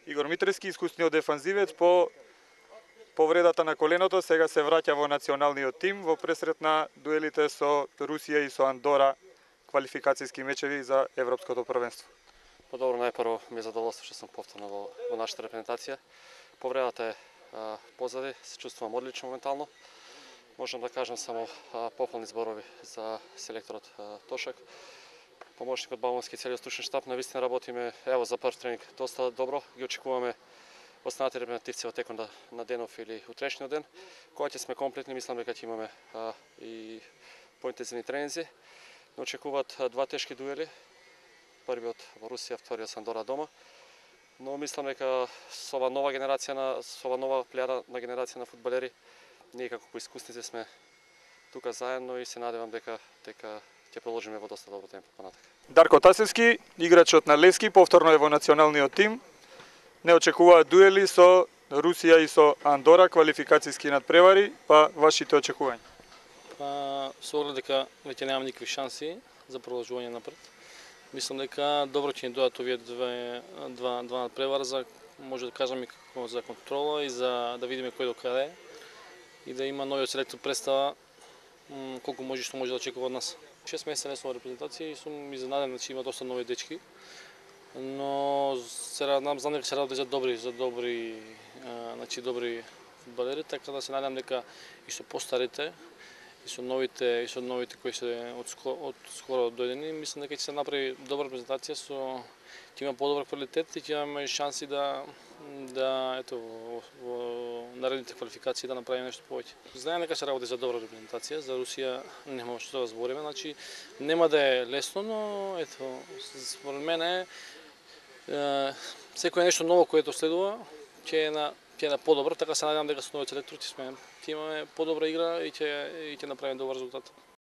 Игор Митревски, искусниот дефанзивец, по повредата на коленото сега се враќа во националниот тим во пресрет на дуелите со Русија и со Андора, квалификацијски мечеви за Европското првенство. Добро, најпрво ми е задоволство што сум повторно во нашата репрезентација. Повредата е позади, се чувствувам одлично моментално. Можам да кажам само похвални зборови за селекторот Тошак, помошникот Баумански, целиот стручен штаб. Навистина работиме, ево за прв тренинг доста добро. Ги очекуваме останати репрезентативци во текот на денов или утрешниот ден. Кога ќе сме комплетни, мислам дека ќе имаме и поинтензивни тренинзи. Не очекуваат два тешки дуели. Првиот во Русија, вториот со Андора дома. Но мислам дека со ова нова генерација со ова нова плејада на генерација на фудбалери, ние како поискусници сме тука заедно и се надевам дека ќе продолжиме во доста добро темпо понатака. Дарко Тасевски, играчот на Левски, повторно е во националниот тим. Не очекуваат дуели со Русија и со Андора, квалификацијски надпревари, па вашите очекувања? Со оглед дека веќе нема никакви шанси за продолжување напред. Мислам дека добро ќе ни дојдат овие два надпревара за, може да кажам, и како за контрола и за да видиме кој до каде е и да има новиот селектор представа колку може што може да очекува од нас. 6 месеца не сум во репрезентација и сум изненаден, значи има доста нови дечки. Но знам дека се работи за добри фудбалери, така да се надам дека и со постарите и со новите кои се од скоро дојдени, мислам дека ќе се направи добра презентација, ќе има подобар квалитет и ќе имаме шанси да во наредните квалификации да направиме нешто повеќе. Знаем дека се работи за добра репрезентација, за Русија нема што да збориме, значи нема да е лесно, но според мене секој нешто ново което следува ќе е на подобро, така се надевам дека со новиот селектор ќе имаме подобра игра и ќе направиме добар резултат.